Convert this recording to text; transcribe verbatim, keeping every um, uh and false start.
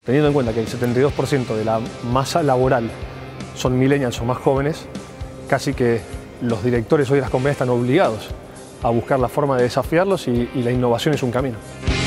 teniendo en cuenta que el setenta y dos por ciento de la masa laboral son millennials o más jóvenes, casi que los directores hoy de las compañías están obligados a buscar la forma de desafiarlos y, y la innovación es un camino.